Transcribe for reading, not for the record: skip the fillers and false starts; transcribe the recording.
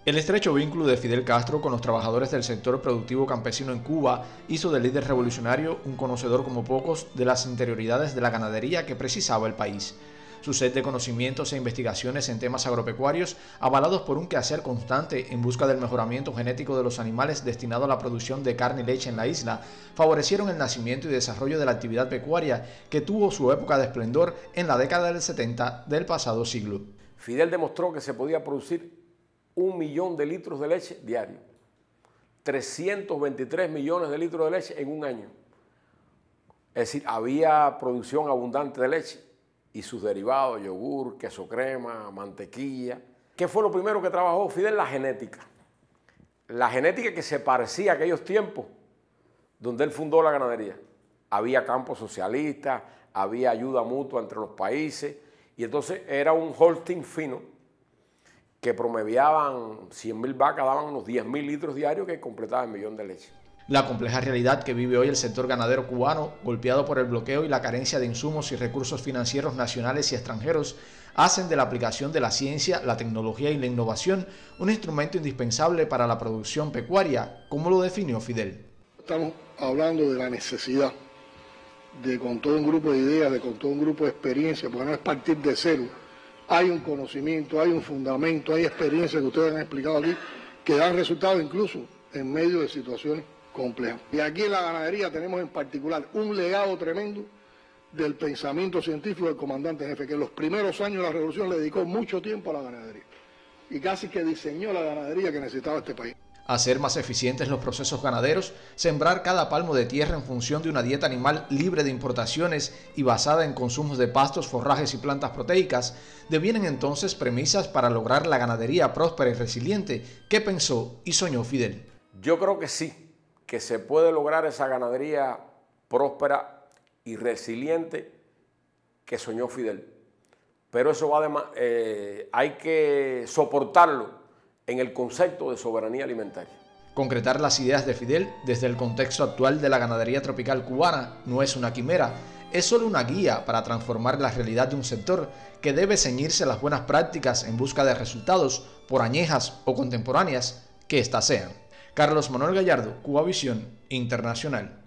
El estrecho vínculo de Fidel Castro con los trabajadores del sector productivo campesino en Cuba hizo del líder revolucionario un conocedor como pocos de las interioridades de la ganadería que precisaba el país. Su sed de conocimientos e investigaciones en temas agropecuarios, avalados por un quehacer constante en busca del mejoramiento genético de los animales destinado a la producción de carne y leche en la isla, favorecieron el nacimiento y desarrollo de la actividad pecuaria que tuvo su época de esplendor en la década del 70 del pasado siglo. Fidel demostró que se podía producir 1 millón de litros de leche diario, 323 millones de litros de leche en un año. Es decir, había producción abundante de leche y sus derivados, yogur, queso crema, mantequilla. ¿Qué fue lo primero que trabajó Fidel? La genética. La genética que se parecía a aquellos tiempos donde él fundó la ganadería. Había campos socialistas, había ayuda mutua entre los países y entonces era un Holstein fino que promediaban 100.000 vacas, daban unos 10.000 litros diarios que completaban el millón de leche. La compleja realidad que vive hoy el sector ganadero cubano, golpeado por el bloqueo y la carencia de insumos y recursos financieros nacionales y extranjeros, hacen de la aplicación de la ciencia, la tecnología y la innovación un instrumento indispensable para la producción pecuaria, como lo definió Fidel. Estamos hablando de la necesidad de, con todo un grupo de ideas, con todo un grupo de experiencia, porque no es partir de cero. Hay un conocimiento, hay un fundamento, hay experiencias que ustedes han explicado aquí que dan resultados incluso en medio de situaciones complejas. Y aquí en la ganadería tenemos en particular un legado tremendo del pensamiento científico del comandante jefe, que en los primeros años de la revolución le dedicó mucho tiempo a la ganadería y casi que diseñó la ganadería que necesitaba este país. Hacer más eficientes los procesos ganaderos, sembrar cada palmo de tierra en función de una dieta animal libre de importaciones y basada en consumos de pastos, forrajes y plantas proteicas, devienen entonces premisas para lograr la ganadería próspera y resiliente que pensó y soñó Fidel. Yo creo que sí, que se puede lograr esa ganadería próspera y resiliente que soñó Fidel. Pero eso va además, hay que soportarlo en el concepto de soberanía alimentaria. Concretar las ideas de Fidel desde el contexto actual de la ganadería tropical cubana no es una quimera, es solo una guía para transformar la realidad de un sector que debe ceñirse a las buenas prácticas en busca de resultados, por añejas o contemporáneas que éstas sean. Carlos Manuel Gallardo, Cubavisión Internacional.